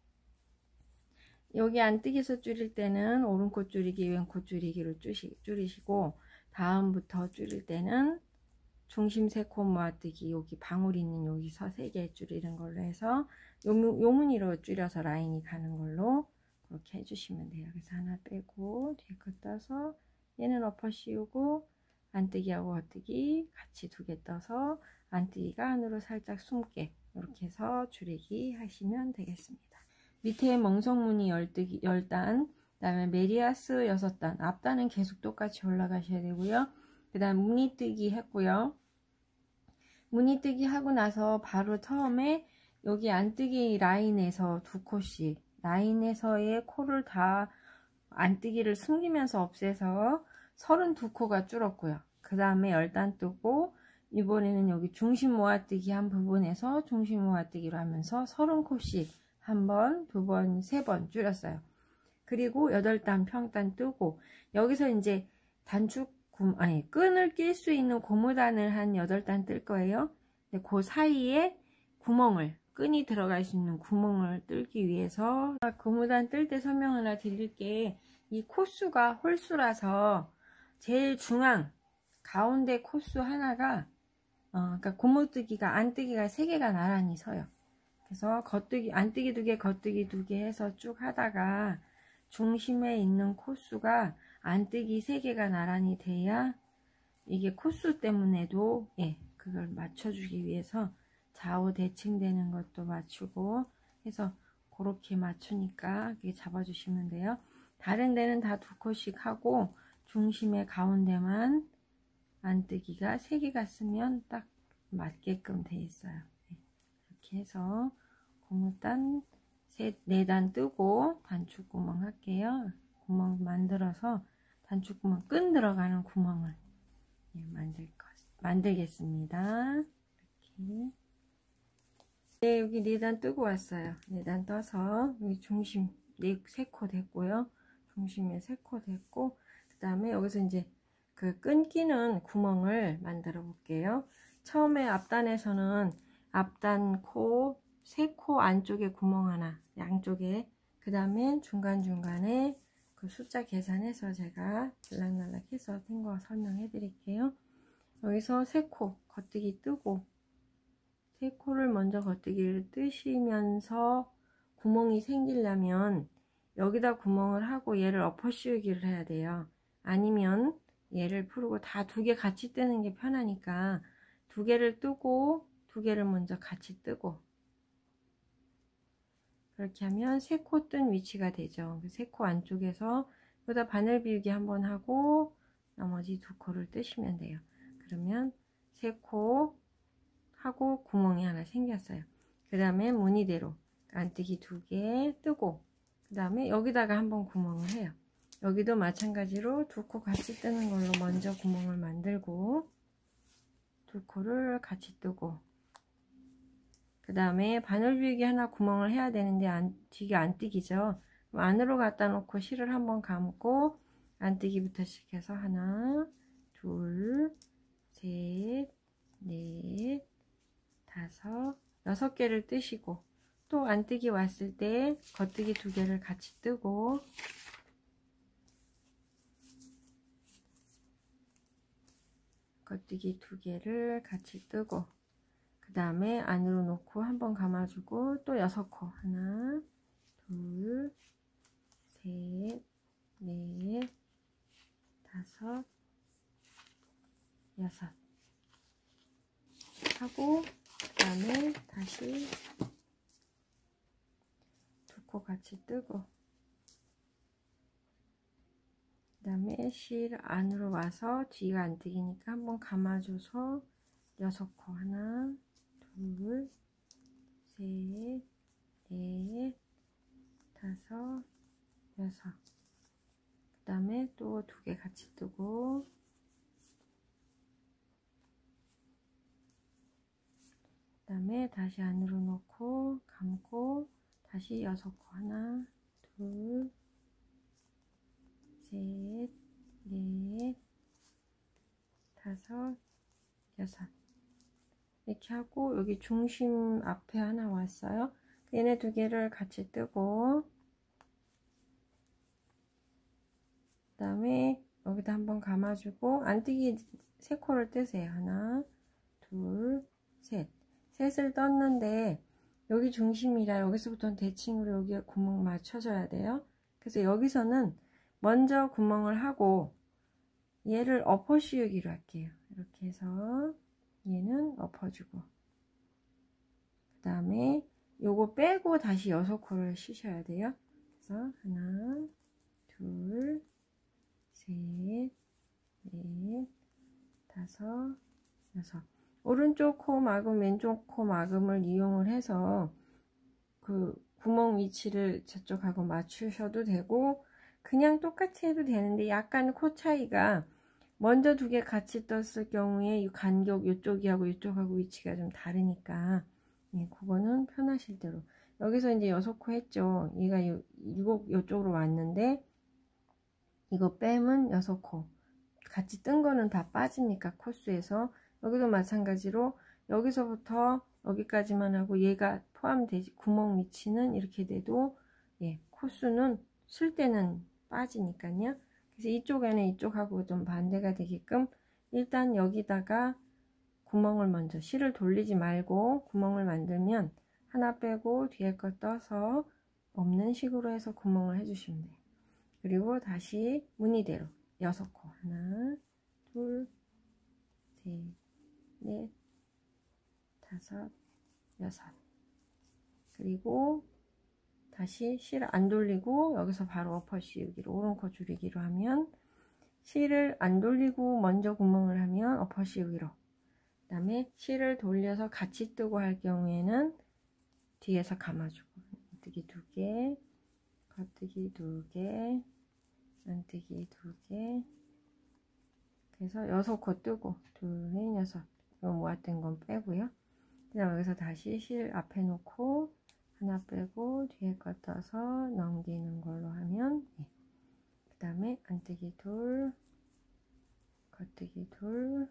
여기 안뜨기에서 줄일 때는 오른코 줄이기, 왼코 줄이기로 줄이시고, 다음부터 줄일 때는 중심 3코 모아뜨기, 여기 방울 있는 여기서 3개 줄이는 걸로 해서 요 무늬로 줄여서 라인이 가는 걸로 그렇게 해주시면 돼요. 그래서 하나 빼고 뒤에 거 떠서 얘는 엎어 씌우고 안뜨기하고 겉뜨기 같이 2개 떠서 안뜨기가 안으로 살짝 숨게 이렇게 해서 줄이기 하시면 되겠습니다. 밑에 멍석무늬 10단, 그 다음에 메리아스 6단, 앞단은 계속 똑같이 올라가셔야 되고요. 그 다음 무늬뜨기 했고요. 무늬뜨기 하고 나서 바로 처음에 여기 안뜨기 라인에서 2코씩, 라인에서의 코를 다 안뜨기를 숨기면서 없애서 32코가 줄었고요. 그 다음에 10단 뜨고, 이번에는 여기 중심 모아뜨기 한 부분에서 중심 모아뜨기로 하면서 30코씩 한 번, 2번, 3번 줄였어요. 그리고 8단 평단 뜨고, 여기서 이제 끈을 낄 수 있는 고무단을 한 8단 뜰 거예요. 근데 그 사이에 구멍을, 끈이 들어갈 수 있는 구멍을 뚫기 위해서 고무단 뜰 때 설명 하나 드릴게. 이 코수가 홀수라서 제일 중앙 가운데 코수 하나가 그러니까 고무뜨기가 안뜨기가 3개가 나란히 서요. 그래서 겉뜨기, 안뜨기 2개, 겉뜨기 2개 해서 쭉 하다가 중심에 있는 코수가 안뜨기 3개가 나란히 돼야 이게 코수 때문에도 그걸 맞춰주기 위해서 좌우 대칭되는 것도 맞추고 해서 그렇게 맞추니까 이렇게 잡아주시면 돼요. 다른 데는 다 2코씩 하고 중심의 가운데만 안뜨기가 3개가 쓰면 딱 맞게끔 돼 있어요. 이렇게 해서 고무단 4단 뜨고 단축구멍 할게요. 구멍 만들어서 단축구멍 끈 들어가는 구멍을 만들겠습니다. 이렇게. 네, 여기 4단 뜨고 왔어요. 4단 떠서 여기 중심 3코 됐고요. 중심에 3코 됐고, 그 다음에 여기서 이제 그 끈끼는 구멍을 만들어 볼게요. 처음에 앞단에서는 앞단 코 3코 안쪽에 구멍 하나, 양쪽에, 그 다음에 중간중간에 그 숫자 계산해서 제가 들락날락 해서 된 거 설명해 드릴게요. 여기서 3코 겉뜨기 뜨고, 3코를 먼저 겉뜨기를 뜨시면서 구멍이 생기려면 여기다 구멍을 하고 얘를 엎어 씌우기를 해야 돼요. 아니면 얘를 풀고 다 2개 같이 뜨는 게 편하니까 2개를 뜨고 2개를 먼저 같이 뜨고, 그렇게 하면 3코 뜬 위치가 되죠. 3코 안쪽에서 여기다 바늘 비우기 한번 하고 나머지 2코를 뜨시면 돼요. 그러면 3코 하고 구멍이 하나 생겼어요. 그 다음에 무늬대로 안뜨기 2개 뜨고, 그 다음에 여기다가 한번 구멍을 해요. 여기도 마찬가지로 2코 같이 뜨는 걸로 먼저 구멍을 만들고 2코를 같이 뜨고, 그 다음에 바늘 비우기 하나 구멍을 해야 되는데 뒤가 안뜨기죠. 안으로 갖다 놓고 실을 한번 감고 안뜨기부터 시작해서 하나, 둘, 셋, 넷, 5, 6개를 뜨시고, 또 안뜨기 왔을 때 겉뜨기 2개를 같이 뜨고, 겉뜨기 2개를 같이 뜨고, 그 다음에 안으로 놓고 한번 감아주고 또 6코, 하나, 둘, 셋, 넷, 5, 6 하고, 그 다음에 다시 2코 같이 뜨고, 그 다음에 실 안으로 와서 뒤가 안뜨기니까 한번 감아줘서 6코, 하나, 둘, 셋, 넷, 5, 6. 그 다음에 또 2개 같이 뜨고, 그 다음에 다시 안으로 넣고 감고 다시 6코. 하나, 둘, 셋, 넷, 5, 6. 이렇게 하고 여기 중심 앞에 하나 왔어요. 얘네 2개를 같이 뜨고, 그 다음에 여기다 한번 감아주고 안뜨기 3코를 뜨세요. 하나, 둘, 셋. 셋을 떴는데 여기 중심이라 여기서부터는 대칭으로 여기에 구멍 맞춰줘야 돼요. 그래서 여기서는 먼저 구멍을 하고 얘를 엎어 씌우기로 할게요. 이렇게 해서 얘는 엎어주고, 그 다음에 요거 빼고 다시 6코를 씌셔야 돼요. 그래서 하나, 둘, 셋, 넷, 5, 6. 오른쪽 코 막음, 왼쪽 코 막음을 이용을 해서 그 구멍 위치를 저쪽하고 맞추셔도 되고, 그냥 똑같이 해도 되는데 약간 코 차이가 먼저 2개 같이 떴을 경우에 이 간격 이쪽이하고 이쪽하고 위치가 좀 다르니까, 예, 그거는 편하실 대로. 여기서 이제 6코 했죠. 얘가 이쪽으로 왔는데 이거 빼면 6코. 같이 뜬 거는 다 빠지니까 코수에서. 여기도 마찬가지로 여기서부터 여기까지만 하고 얘가 포함되지, 구멍 위치는 이렇게 돼도, 예, 코수는 쓸 때는 빠지니까요. 그래서 이쪽에는 이쪽하고 좀 반대가 되게끔 일단 여기다가 구멍을 먼저, 실을 돌리지 말고 구멍을 만들면 하나 빼고 뒤에 거 떠서 없는 식으로 해서 구멍을 해주시면 돼요. 그리고 다시 무늬대로 6코. 하나, 둘, 셋, 넷, 5, 6. 그리고 다시 실 안 돌리고 여기서 바로 엎어 씌우기로, 오른코 줄이기로 하면, 실을 안 돌리고 먼저 구멍을 하면 엎어 씌우기로, 그 다음에 실을 돌려서 같이 뜨고 할 경우에는 뒤에서 감아주고, 안뜨기 2개, 겉뜨기 2개, 안뜨기 2개, 그래서 6코 뜨고, 둘, 넷, 6. 이거 모았던 건 빼고요. 그 다음 여기서 다시 실 앞에 놓고 하나 빼고 뒤에 거 떠서 넘기는 걸로 하면, 예. 그 다음에 안뜨기 2, 겉뜨기 2,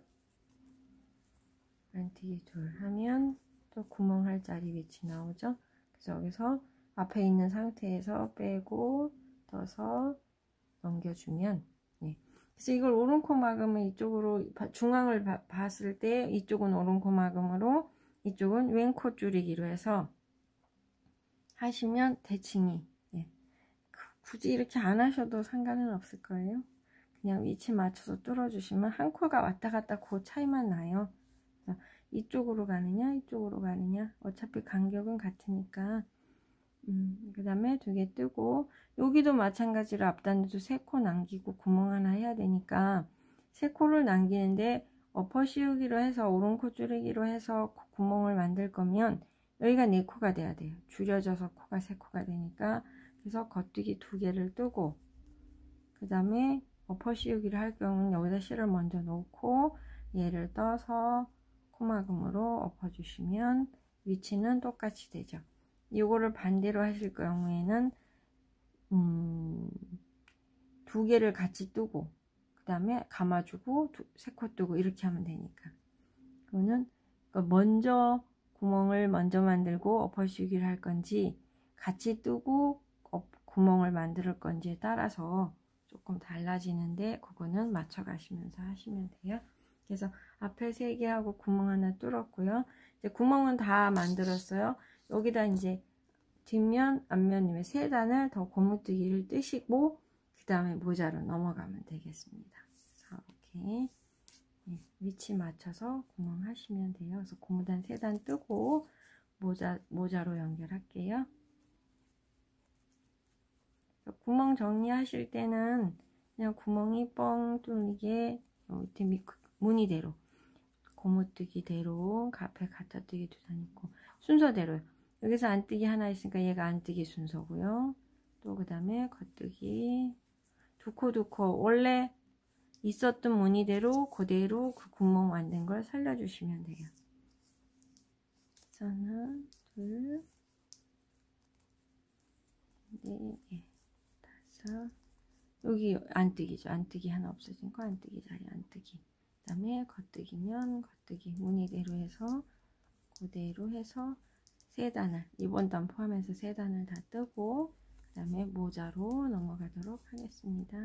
안뜨기 2 하면 또 구멍 할 자리 위치 나오죠. 그래서 여기서 앞에 있는 상태에서 빼고 떠서 넘겨주면, 예. 그래서 이걸 오른코 막음을 이쪽으로, 중앙을 봤을 때 이쪽은 오른코 막음으로 이쪽은 왼코 줄이기로 해서 하시면 대칭이, 예, 굳이 이렇게 안 하셔도 상관은 없을 거예요. 그냥 위치 맞춰서 뚫어주시면 한 코가 왔다 갔다 그 차이만 나요. 그래서 이쪽으로 가느냐 이쪽으로 가느냐 어차피 간격은 같으니까. 그 다음에 2개 뜨고, 여기도 마찬가지로 앞단에도 3코 남기고 구멍 하나 해야 되니까 3코를 남기는데 엎어 씌우기로 해서 오른코 줄이기로 해서 구멍을 만들 거면 여기가 4코가 돼야 돼요. 줄여져서 코가 3코가 되니까. 그래서 겉뜨기 2개를 뜨고, 그 다음에 엎어 씌우기를 할 경우는 여기다 실을 먼저 놓고 얘를 떠서 코막음으로 엎어주시면 위치는 똑같이 되죠. 이거를 반대로 하실 경우에는 2개를 같이 뜨고 그 다음에 감아주고 3코 뜨고 이렇게 하면 되니까. 그거는 먼저 구멍을 먼저 만들고 엎어 씌우기를 할 건지 같이 뜨고 구멍을 만들 건지에 따라서 조금 달라지는데, 그거는 맞춰 가시면서 하시면 돼요. 그래서 앞에 3개 하고 구멍 하나 뚫었고요. 이제 구멍은 다 만들었어요. 여기다 이제 뒷면, 앞면님의 3단을 더 고무뜨기를 뜨시고 그 다음에 모자로 넘어가면 되겠습니다. 그래서 이렇게, 네, 위치 맞춰서 구멍 하시면 돼요. 그래서 고무단 3단 뜨고 모자로 연결할게요. 구멍 정리하실 때는 그냥 구멍이 뻥 뚫리게 밑에 무늬대로 고무뜨기대로 앞에 갖다뜨기 2단 있고 순서대로요. 여기서 안뜨기 하나 있으니까 얘가 안뜨기 순서고요. 또 그 다음에 겉뜨기 두 코 원래 있었던 무늬대로 그대로 그 구멍 만든 걸 살려주시면 돼요. 하나, 둘, 넷, 다섯. 여기 안뜨기죠. 안뜨기 하나 없어진 거 안뜨기 자리 안뜨기. 그 다음에 겉뜨기면 겉뜨기 무늬대로 해서 그대로 해서 세 단을 이번 단 포함해서 세 단을 다 뜨고 그 다음에 모자로 넘어가도록 하겠습니다.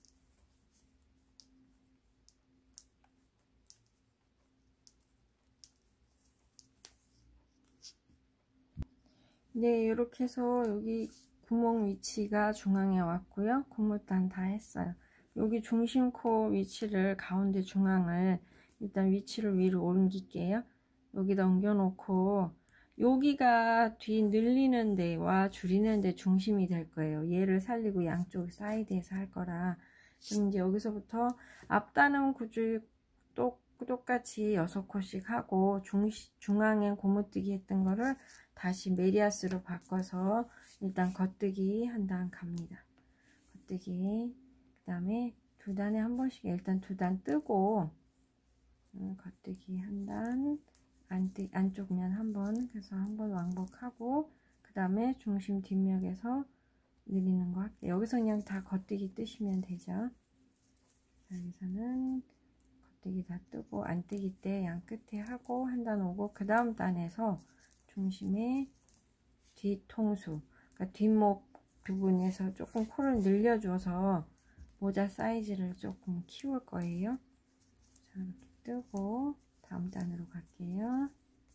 네, 이렇게 해서 여기 구멍 위치가 중앙에 왔고요. 고무단 다 했어요. 여기 중심코 위치를 가운데 중앙을 일단 위치를 위로 옮길게요. 여기다 옮겨놓고 여기가 뒤 늘리는 데와 줄이는 데 중심이 될 거예요. 얘를 살리고 양쪽 사이드에서 할 거라. 그럼 이제 여기서부터 앞단은 굳이 똑같이 6코씩 하고 중앙에 고무뜨기 했던 거를 다시 메리아스로 바꿔서 일단 겉뜨기 한 단 갑니다. 겉뜨기 그 다음에 두 단에 한 번씩 일단 두 단 뜨고 겉뜨기 한 단 안쪽 면 한 번 그래서 한 번 왕복하고 그 다음에 중심 뒷면에서 늘리는 거 할게요. 여기서 그냥 다 겉뜨기 뜨시면 되죠. 여기서는 겉뜨기 다 뜨고 안뜨기 때 양 끝에 하고 한 단 오고 그 다음 단에서 중심에 뒤통수 그러니까 뒷목 부분에서 조금 코를 늘려줘서 모자 사이즈를 조금 키울 거예요. 자, 이렇게 뜨고 다음 단으로 갈게요.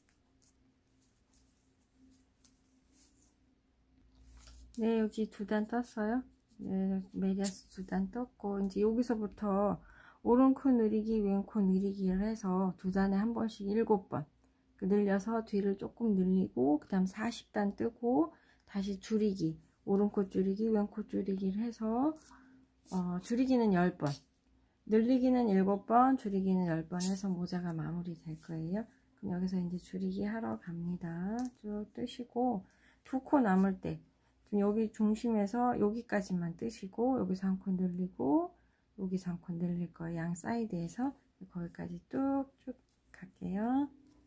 네, 여기 두 단 떴어요. 네, 메리아스 두 단 떴고 이제 여기서부터 오른코 늘리기 왼코 늘리기를 해서 두 단에 한 번씩 7번 늘려서 뒤를 조금 늘리고 그 다음 40단 뜨고 다시 줄이기 오른코 줄이기 왼코 줄이기를 해서 줄이기는 10번 늘리기는 7번 줄이기는 10번 해서 모자가 마무리 될 거예요. 그럼 여기서 이제 줄이기 하러 갑니다. 쭉 뜨시고 두 코 남을 때 여기 중심에서 여기까지만 뜨시고 여기서 한 코 늘리고 여기서 한 코 늘릴 거예요. 양 사이드에서 거기까지 뚝쭉 갈게요.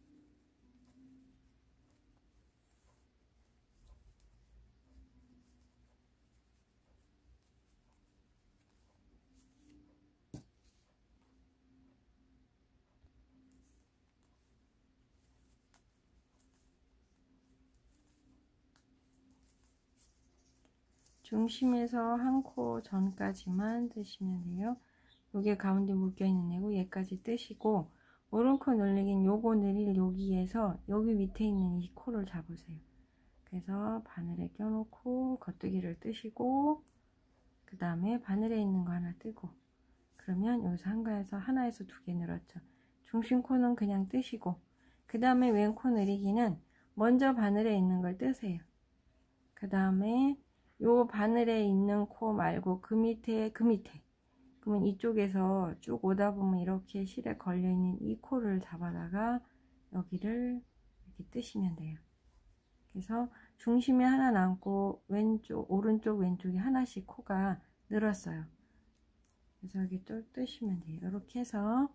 중심에서 한 코 전까지만 뜨시면 돼요. 여기 가운데 묶여있는 애고 얘까지 뜨시고 오른코 늘리긴 요거 늘릴 여기에서 여기 밑에 있는 이 코를 잡으세요. 그래서 바늘에 껴놓고 겉뜨기를 뜨시고 그 다음에 바늘에 있는 거 하나 뜨고 그러면 여기서 하나에서 두 개 늘었죠. 중심 코는 그냥 뜨시고 그 다음에 왼코 늘리기는 먼저 바늘에 있는 걸 뜨세요. 그 다음에 요 바늘에 있는 코 말고 그 밑에 그러면 이쪽에서 쭉 오다 보면 이렇게 실에 걸려있는 이 코를 잡아다가 여기를 이렇게 뜨시면 돼요. 그래서 중심에 하나 남고 오른쪽 왼쪽에 하나씩 코가 늘었어요. 그래서 여기 또 뜨시면 돼요. 이렇게 해서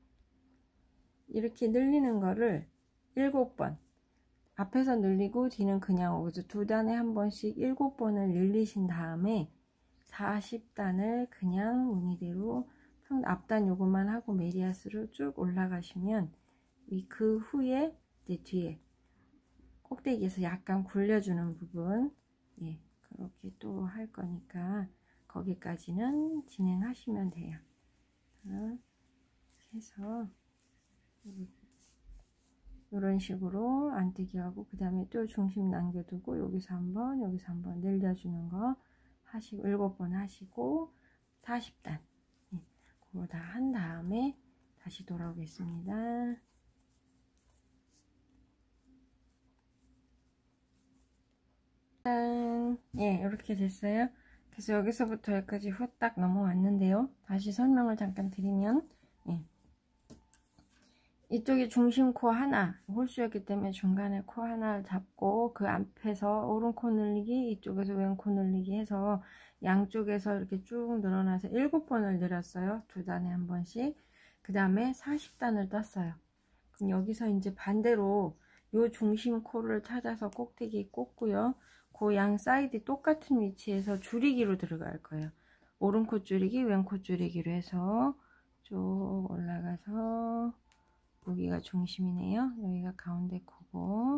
이렇게 늘리는 거를 7번 앞에서 늘리고 뒤는 그냥 오죠. 두 단에 한 번씩 7번을 늘리신 다음에 40단을 그냥 무늬대로 앞단 요것만 하고 메리아스로 쭉 올라가시면 그 후에 이제 뒤에 꼭대기에서 약간 굴려주는 부분 그렇게 또 할 거니까 거기까지는 진행하시면 돼요. 자, 해서 이런 식으로 안뜨기 하고 그 다음에 또 중심 남겨두고 여기서 한번 늘려주는 거 하시고 7번 하시고 40단 그거 다 한 다음에 다시 돌아오겠습니다. 짠! 이렇게 됐어요. 그래서 여기서부터 여기까지 후딱 넘어왔는데요. 다시 설명을 잠깐 드리면 이쪽이 중심 코 하나, 홀수였기 때문에 중간에 코 하나를 잡고 그 앞에서 오른 코 늘리기, 이쪽에서 왼 코 늘리기 해서 양쪽에서 이렇게 쭉 늘어나서 7번을 늘었어요. 2단에 한 번씩. 그 다음에 40단을 떴어요. 그럼 여기서 이제 반대로 요 중심 코를 찾아서 꼭대기 꽂고요. 그 양 사이드 똑같은 위치에서 줄이기로 들어갈 거예요. 오른 코 줄이기, 왼 코 줄이기로 해서 쭉 올라가서 여기가 중심이네요. 여기가 가운데 코고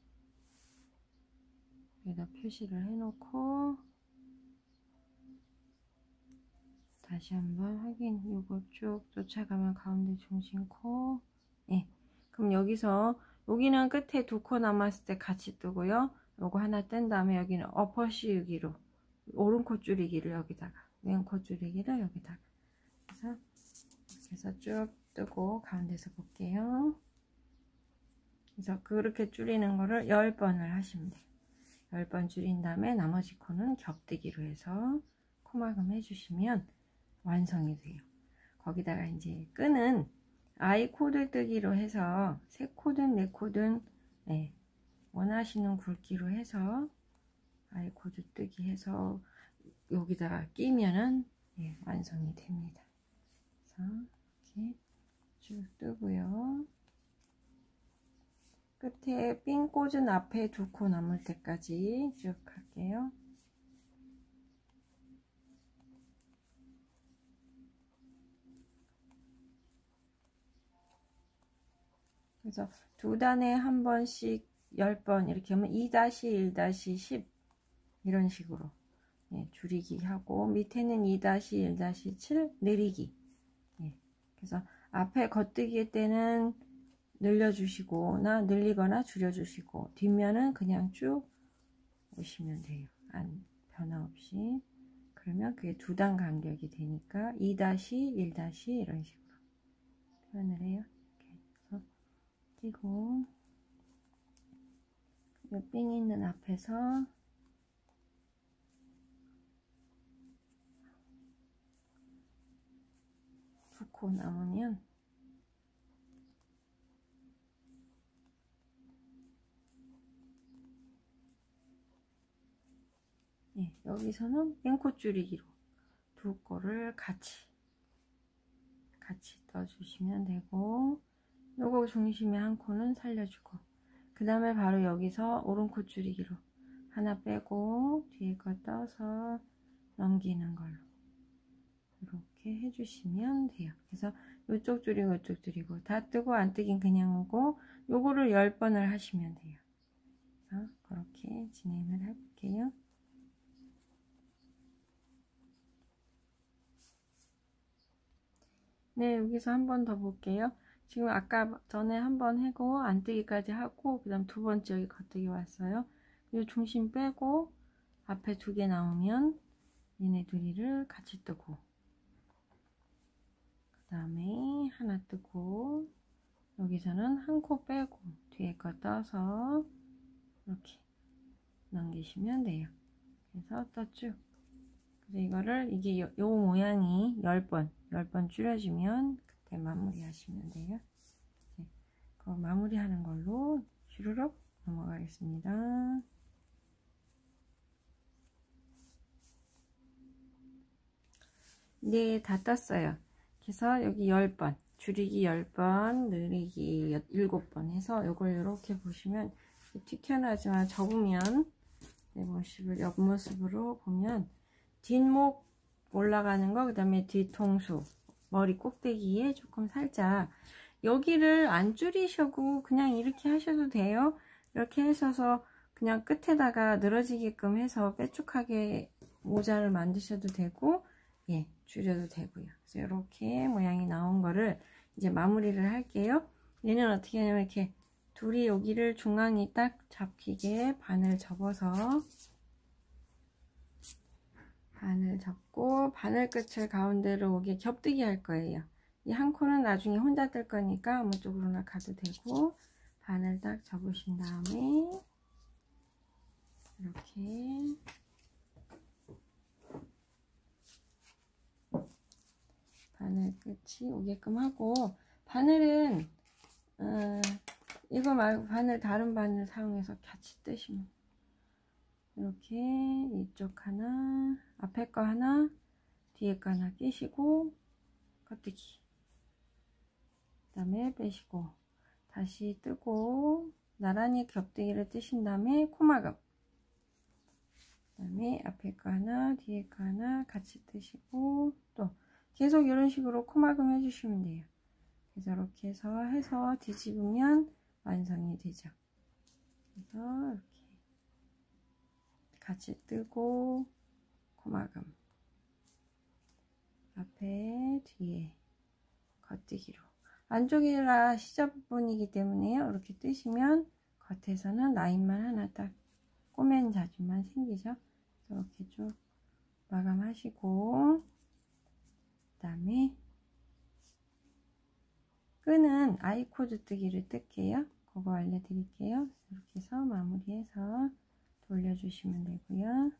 여기다 표시를 해놓고 다시 한번 확인. 요거 쭉 쫓아가면 가운데 중심 코. 예. 그럼 여기서 여기는 끝에 2코 남았을 때 같이 뜨고요. 요거 하나 뗀 다음에 여기는 엎어 씌우기로 오른 코 줄이기를 여기다가 왼 코 줄이기를 여기다가 그래서 이렇게 해서 쭉 뜨고 가운데서 볼게요. 그래서 그렇게 줄이는 거를 10번을 하시면 돼요. 10번 줄인 다음에 나머지 코는 겹뜨기로 해서 코막음 해주시면 완성이 돼요. 거기다가 이제 끈은 아이 코드 뜨기로 해서 3코든 4코든 네, 원하시는 굵기로 해서 아이 코드 뜨기 해서 여기다가 끼면은 네, 완성이 됩니다. 그래서 이렇게 쭉 뜨고요. 끝에 핀 꽂은 앞에 2코 남을 때까지 쭉 할게요. 그래서 2단에 한 번씩 10번 이렇게 하면 2-1-10 이런 식으로 예, 줄이기 하고 밑에는 2-1-7 내리기 예, 그래서 앞에 겉뜨기 때는 늘려주시거나 늘리거나 줄여주시고 뒷면은 그냥 쭉 오시면 돼요. 변화 없이. 그러면 그게 2단 간격이 되니까 2-1- 이런 식으로 표현을 해요. 이렇게 해서 끼고 이 삥 있는 앞에서 두 코 남으면 예, 여기서는 왼코 줄이기로 2코를 같이 떠주시면 되고 요거 중심에 한 코는 살려주고 그 다음에 바로 여기서 오른코 줄이기로 하나 빼고 뒤에 거 떠서 넘기는 걸로 이렇게 해주시면 돼요. 그래서 이쪽 줄이고 이쪽 줄이고 다 뜨고 안 뜨긴 그냥 오고 요거를 10번을 하시면 돼요. 그래서 그렇게 진행을 해볼게요. 네, 여기서 한 번 더 볼게요. 지금 아까 전에 한 번 하고 안뜨기까지 하고 그 다음 2번째 여기 겉뜨기 왔어요. 이 중심 빼고 앞에 2개 나오면 얘네 둘이를 같이 뜨고 그 다음에 하나 뜨고 여기서는 한 코 빼고 뒤에 거 떠서 이렇게 넘기시면 돼요. 그래서 떴죠. 그래서 이거를 이게 요 모양이 10번 줄여주면 그때 마무리 하시면 돼요. 네, 그거 마무리하는 걸로 슈르륵 넘어가겠습니다. 네, 다 떴어요. 그래서 여기 10번, 줄이기 10번, 늘리기 7번 해서 이걸 이렇게 보시면 튀겨나지만 접으면 네, 모습을 옆모습으로 보면 뒷목 올라가는 거, 그 다음에 뒤통수, 머리 꼭대기에 조금 살짝 여기를 안 줄이셔도 그냥 이렇게 하셔도 돼요. 이렇게 하셔서 그냥 끝에다가 늘어지게끔 해서 빼쭉하게 모자를 만드셔도 되고 예, 줄여도 되고요. 그래서 이렇게 모양이 나온 거를 이제 마무리를 할게요. 얘는 어떻게 하냐면 이렇게 둘이 여기를 중앙이 딱 잡히게 반을 접어서 반을 접고 바늘 끝을 가운데로 오게 겹뜨기 할 거예요. 이 한 코는 나중에 혼자 뜰 거니까 아무 쪽으로나 가도 되고 바늘 딱 접으신 다음에 이렇게 바늘 끝이 오게끔 하고 바늘은 이거 말고 바늘, 다른 바늘 사용해서 같이 뜨시면 이렇게 이쪽 하나, 앞에 거 하나, 뒤에 거 하나 끼시고 겉뜨기, 그 다음에 빼시고 다시 뜨고 나란히 겹뜨기를 뜨신 다음에 코막음, 그 다음에 앞에 거 하나, 뒤에 거 하나 같이 뜨시고 또 계속 이런 식으로 코막음 해주시면 돼요. 그래서 이렇게 해서 뒤집으면 완성이 되죠. 그래서 이렇게 같이 뜨고 코막음, 앞에 뒤에 겉뜨기로, 안쪽이라 시접 부분이기 때문에요. 이렇게 뜨시면 겉에서는 라인만 하나 딱 꼬맨 자주만 생기죠. 이렇게 쭉 마감하시고, 그 다음에 끈은 아이코드 뜨기를 뜰게요. 그거 알려드릴게요. 이렇게 해서 마무리해서 돌려주시면 되고요.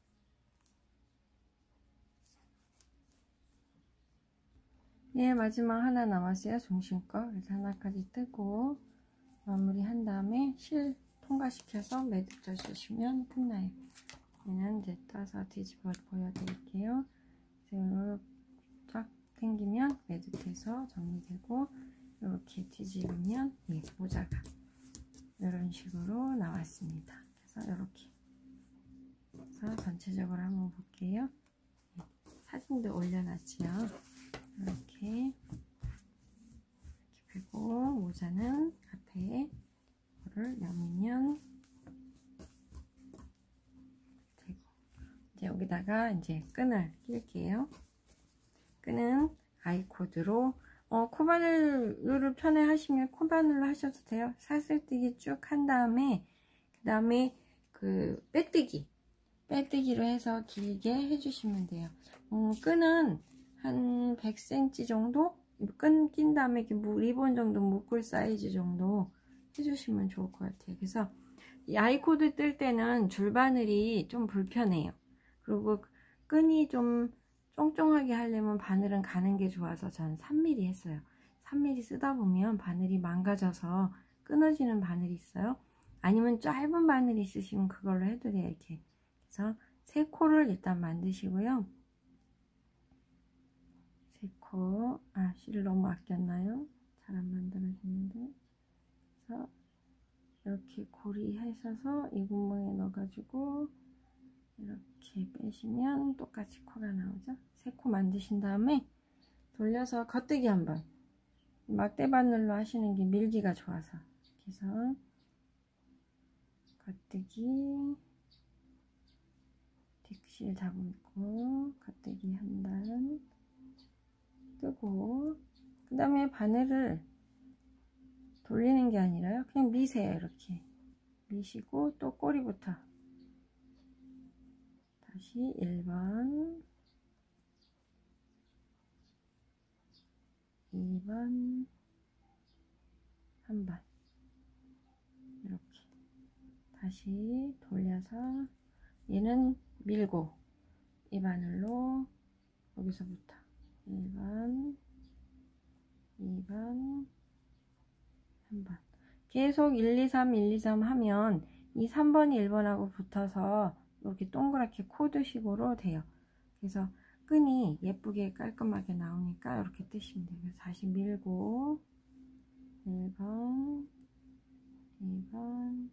네, 마지막 하나 남았어요. 중심거. 그래서 하나까지 뜨고 마무리 한 다음에 실 통과시켜서 매듭 쪄주시면 끝나요. 얘는 이제 떠서 뒤집어 보여드릴게요. 그래서 쫙 당기면 매듭돼서 정리되고, 이렇게 뒤집으면 모자가 이런 식으로 나왔습니다. 그래서 이렇게 해서 전체적으로 한번 볼게요. 사진도 올려놨지요. 이렇게 펴고, 모자는 앞에 이거를 여미면 되고, 이제 여기다가 이제 끈을 낄게요. 끈은 아이코드로, 코바늘을 편해 하시면 코바늘로 하셔도 돼요. 사슬뜨기 쭉 한 다음에, 그 다음에 그 빼뜨기로 해서 길게 해주시면 돼요. 끈은 한 100cm 정도? 끈 낀 다음에 이렇게 리본 정도 묶을 사이즈 정도 해주시면 좋을 것 같아요. 그래서 이 아이코드 뜰 때는 줄바늘이 좀 불편해요. 그리고 끈이 좀 쫑쫑하게 하려면 바늘은 가는 게 좋아서 저는 3mm 했어요. 3mm 쓰다 보면 바늘이 망가져서 끊어지는 바늘이 있어요. 아니면 짧은 바늘이 있으시면 그걸로 해도 돼요. 이렇게. 그래서 3코를 일단 만드시고요. 3코, 실 너무 아꼈나요? 잘 안 만들어지는데. 그래서 이렇게 고리 하셔서 이 구멍에 넣어가지고 이렇게 빼시면 똑같이 코가 나오죠. 3코 만드신 다음에 돌려서 겉뜨기 한번, 막대 바늘로 하시는 게 밀기가 좋아서, 그래서 겉뜨기 뒷실 잡고 겉뜨기 한 단 뜨고, 그 다음에 바늘을 돌리는 게 아니라요, 그냥 미세요. 이렇게 미시고 또 꼬리부터 다시 1번, 2번, 3번 이렇게 다시 돌려서, 얘는 밀고 이 바늘로 여기서부터 1번, 2번, 3번 계속 1, 2, 3, 1, 2, 3 하면 이 3번이 1번하고 붙어서 이렇게 동그랗게 코드식으로 돼요. 그래서 끈이 예쁘게 깔끔하게 나오니까 이렇게 뜨시면 돼요. 그래서 다시 밀고 1번, 2번,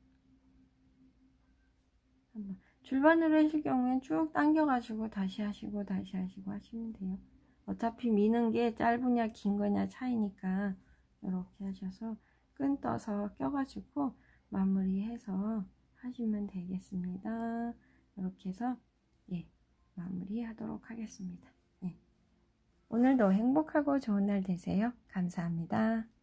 3번. 줄바늘로 하실 경우엔 쭉 당겨가지고 다시 하시고 다시 하시고 하시면 돼요. 어차피 미는 게 짧으냐 긴 거냐 차이니까 이렇게 하셔서 끈 떠서 껴가지고 마무리해서 하시면 되겠습니다. 이렇게 해서 마무리 하도록 하겠습니다. 오늘도 행복하고 좋은 날 되세요. 감사합니다.